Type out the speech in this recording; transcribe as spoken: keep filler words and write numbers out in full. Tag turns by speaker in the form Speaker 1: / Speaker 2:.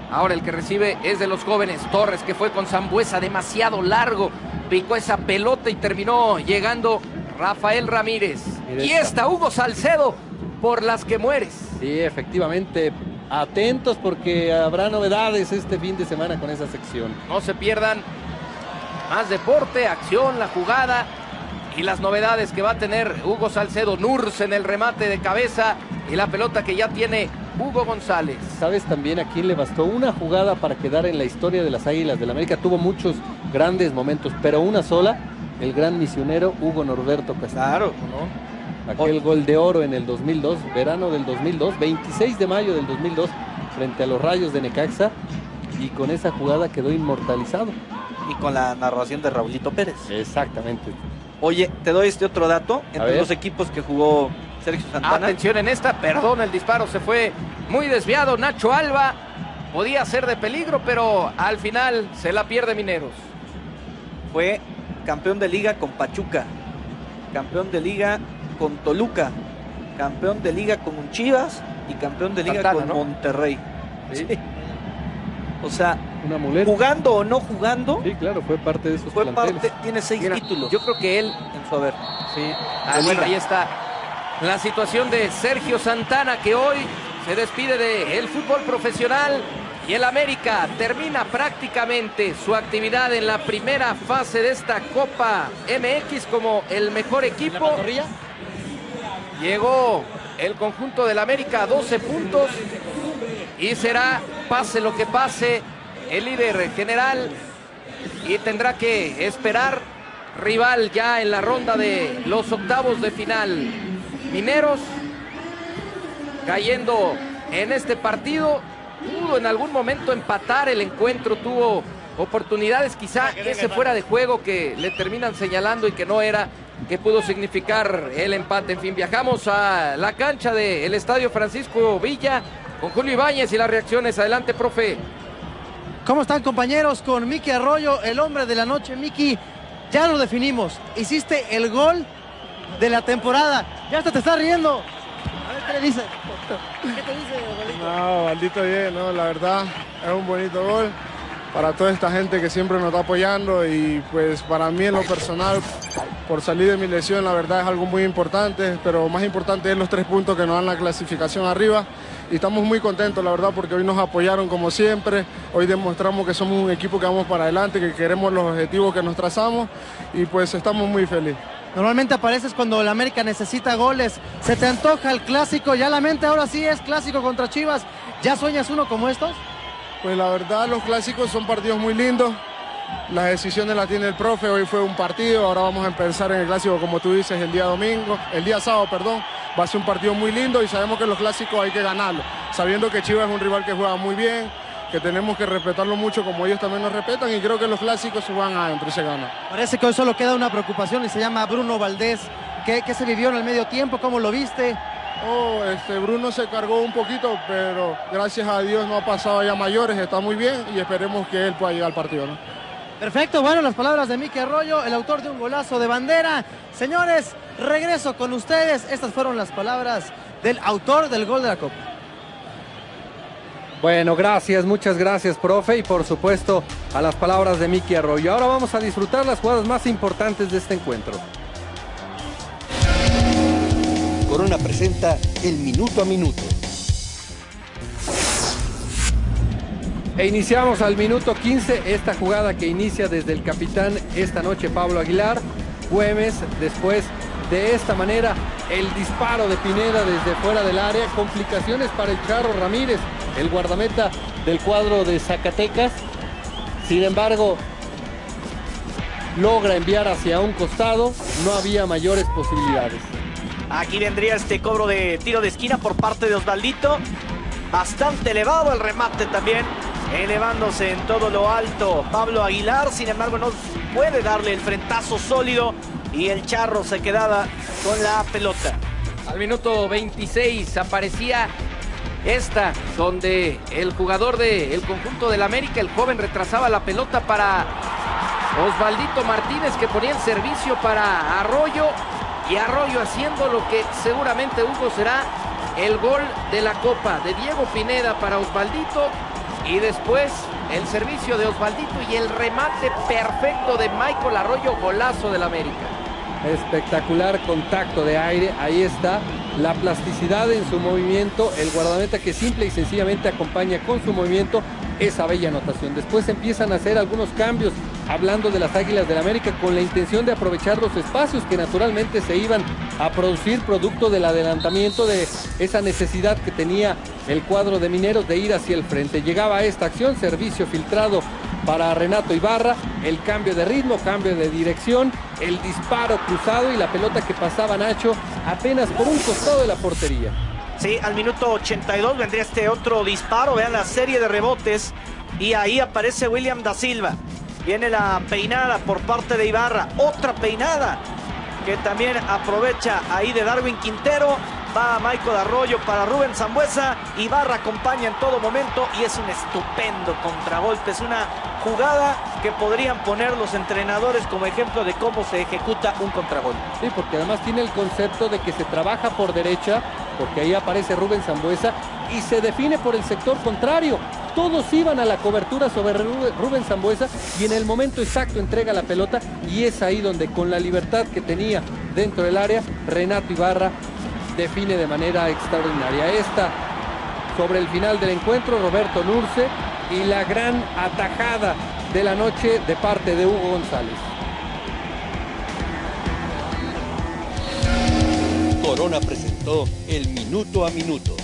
Speaker 1: Ahora el que recibe es de los jóvenes. Torres, que fue con Sambuesa demasiado largo. Picó esa pelota y terminó llegando Rafael Ramírez. Y esta, Hugo Salcedo, por las que mueres.
Speaker 2: Sí, efectivamente. Atentos porque habrá novedades este fin de semana con esa sección.
Speaker 1: No se pierdan más deporte, acción, la jugada y las novedades que va a tener Hugo Salcedo. Nurs en el remate de cabeza y la pelota que ya tiene Hugo González.
Speaker 2: ¿Sabes también a quién le bastó una jugada para quedar en la historia de las Águilas del América? Tuvo muchos grandes momentos, pero una sola, el gran misionero Hugo Norberto Castillo.
Speaker 3: Claro, ¿no?
Speaker 2: Aquel gol de oro en el dos mil dos, verano del dos mil dos, veintiséis de mayo del dos mil dos, frente a los Rayos de Necaxa, y con esa jugada quedó inmortalizado.
Speaker 3: Y con la narración de Raulito Pérez.
Speaker 2: Exactamente.
Speaker 3: Oye, te doy este otro dato,
Speaker 2: A
Speaker 3: entre
Speaker 2: ver.
Speaker 3: los equipos que jugó Sergio Santana.
Speaker 1: Atención en esta, perdón, el disparo se fue muy desviado. Nacho Alba podía ser de peligro, pero al final se la pierde Mineros.
Speaker 3: Fue campeón de liga con Pachuca, campeón de liga con Toluca, campeón de liga con un Chivas y campeón de liga
Speaker 1: Santana,
Speaker 3: con
Speaker 1: ¿no?
Speaker 3: Monterrey.
Speaker 2: Sí.
Speaker 3: Sí. O sea,
Speaker 2: Una muleta.
Speaker 3: jugando o no jugando,
Speaker 2: Sí, claro, fue parte de esos
Speaker 3: fue
Speaker 2: planteles.
Speaker 3: parte, tiene seis
Speaker 1: Mira,
Speaker 3: títulos
Speaker 1: yo creo que él,
Speaker 3: en su haber.
Speaker 1: sí, ah,
Speaker 3: De
Speaker 1: bueno,
Speaker 3: liga.
Speaker 1: ahí está la situación de Sergio Santana, que hoy se despide del fútbol profesional y el América termina prácticamente su actividad en la primera fase de esta Copa M X como el mejor equipo. Llegó el conjunto del América a doce puntos y será, pase lo que pase, el líder general y tendrá que esperar rival ya en la ronda de los octavos de final. Mineros cayendo en este partido, pudo en algún momento empatar el encuentro, tuvo oportunidades, quizá ese fuera de juego que le terminan señalando y que no era, que pudo significar el empate. En fin, viajamos a la cancha del Estadio Francisco Villa con Julio Ibáñez y las reacciones. Adelante, profe.
Speaker 4: ¿Cómo están, compañeros? Con Miki Arroyo, el hombre de la noche. Miki, ya lo definimos. Hiciste el gol de la temporada. Ya hasta te estás riendo. A ver, ¿qué le dice? ¿Qué te dice, Rodrigo?
Speaker 5: No, maldito bien, no, la verdad es un bonito gol para toda esta gente que siempre nos está apoyando y pues para mí en lo personal, por salir de mi lesión, la verdad es algo muy importante, pero más importante es los tres puntos que nos dan la clasificación arriba y estamos muy contentos, la verdad, porque hoy nos apoyaron como siempre, hoy demostramos que somos un equipo que vamos para adelante, que queremos los objetivos que nos trazamos y pues estamos muy felices.
Speaker 4: Normalmente apareces cuando el América necesita goles. ¿Se te antoja el clásico? Ya la mente ahora sí es clásico contra Chivas. ¿Ya sueñas uno como estos?
Speaker 5: Pues la verdad los clásicos son partidos muy lindos, las decisiones las tiene el profe, hoy fue un partido, ahora vamos a empezar en el clásico como tú dices el día domingo, el día sábado, perdón, va a ser un partido muy lindo y sabemos que los clásicos hay que ganarlos, sabiendo que Chivas es un rival que juega muy bien, que tenemos que respetarlo mucho como ellos también nos respetan y creo que los clásicos se van adentro y se ganan.
Speaker 4: Parece que hoy solo queda una preocupación y se llama Bruno Valdés. ¿Qué, qué se vivió en el medio tiempo? ¿Cómo lo viste?
Speaker 5: Oh, este, Bruno se cargó un poquito, pero gracias a Dios no ha pasado ya mayores, está muy bien y esperemos que él pueda llegar al partido, ¿no?
Speaker 4: Perfecto, bueno, las palabras de Miki Arroyo, el autor de un golazo de bandera. Señores, regreso con ustedes. Estas fueron las palabras del autor del gol de la Copa.
Speaker 2: Bueno, gracias, muchas gracias, profe, y por supuesto a las palabras de Miki Arroyo. Ahora vamos a disfrutar las jugadas más importantes de este encuentro.
Speaker 6: Corona presenta el minuto a minuto.
Speaker 2: E iniciamos al minuto quince esta jugada que inicia desde el capitán esta noche, Pablo Aguilar. Güemes, después de esta manera el disparo de Pineda desde fuera del área, complicaciones para el Charro Ramírez, el guardameta del cuadro de Zacatecas. Sin embargo, logra enviar hacia un costado, no había mayores posibilidades.
Speaker 3: Aquí vendría este cobro de tiro de esquina por parte de Osvaldito. Bastante elevado el remate también, elevándose en todo lo alto Pablo Aguilar. Sin embargo, no puede darle el frentazo sólido y el Charro se quedaba con la pelota.
Speaker 1: Al minuto veintiséis aparecía esta, donde el jugador del conjunto del América, el joven, retrasaba la pelota para Osvaldito Martínez, que ponía el servicio para Arroyo. Y Arroyo haciendo lo que seguramente, Hugo, será el gol de la Copa de Diego Pineda para Osvaldito. Y después el servicio de Osvaldito y el remate perfecto de Michael Arroyo, golazo del América.
Speaker 2: Espectacular contacto de aire, ahí está la plasticidad en su movimiento, el guardameta que simple y sencillamente acompaña con su movimiento esa bella anotación. Después empiezan a hacer algunos cambios, hablando de las Águilas del América, con la intención de aprovechar los espacios que naturalmente se iban a producir producto del adelantamiento de esa necesidad que tenía el cuadro de Mineros de ir hacia el frente. Llegaba a esta acción, servicio filtrado para Renato Ibarra, el cambio de ritmo, cambio de dirección, el disparo cruzado y la pelota que pasaba Nacho apenas por un costado de la portería.
Speaker 3: Sí, al minuto ochenta y dos vendría este otro disparo, vean la serie de rebotes y ahí aparece William da Silva. Viene la peinada por parte de Ibarra, otra peinada que también aprovecha ahí de Darwin Quintero. Va Michael Arroyo para Rubén Sambueza. Ibarra acompaña en todo momento y es un estupendo contragolpe. Es una jugada que podrían poner los entrenadores como ejemplo de cómo se ejecuta un contragolpe.
Speaker 2: Sí, porque además tiene el concepto de que se trabaja por derecha, porque ahí aparece Rubén Sambueza, y se define por el sector contrario. Todos iban a la cobertura sobre Rubén Sambueza y en el momento exacto entrega la pelota, y es ahí donde, con la libertad que tenía dentro del área, Renato Ibarra define de manera extraordinaria. Esta, sobre el final del encuentro, Roberto Nurce, y la gran atajada de la noche de parte de Hugo González.
Speaker 6: Corona presentó el Minuto a Minuto.